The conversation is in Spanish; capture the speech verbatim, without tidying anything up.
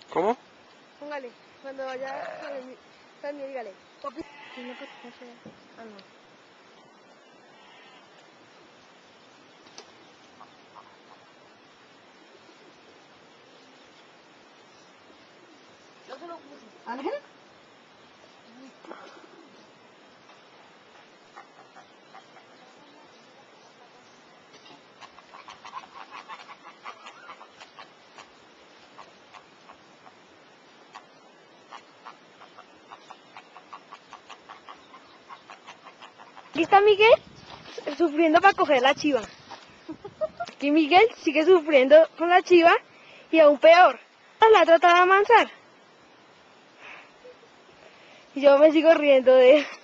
¿Cómo? Póngale, cuando vaya también dígale. Papi. Ah, no. Yo se lo puse. ¿Ángel? Aquí está Miguel sufriendo para coger la chiva. Aquí Miguel sigue sufriendo con la chiva y aún peor, la trata de amansar. Y yo me sigo riendo de él.